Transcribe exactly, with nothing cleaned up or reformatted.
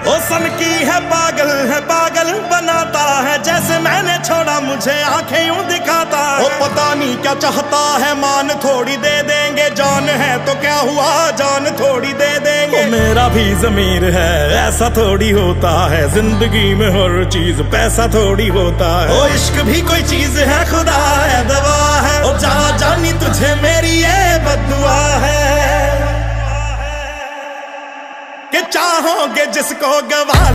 ओ सन की है पागल है पागल बनाता है, जैसे मैंने छोड़ा मुझे आंखें यूं दिखाता है। ओ पता नहीं क्या चाहता है, मान थोड़ी दे देंगे, जान है तो क्या हुआ जान थोड़ी दे देंगे। ओ मेरा भी ज़मीर है ऐसा थोड़ी होता है, जिंदगी में हर चीज पैसा थोड़ी होता है। ओ इश्क भी कोई चीज है, खुदा है दवा है, ओ जा जानी तुझे मेरी ये बद्दुआ है कि चाहोगे जिसको गवा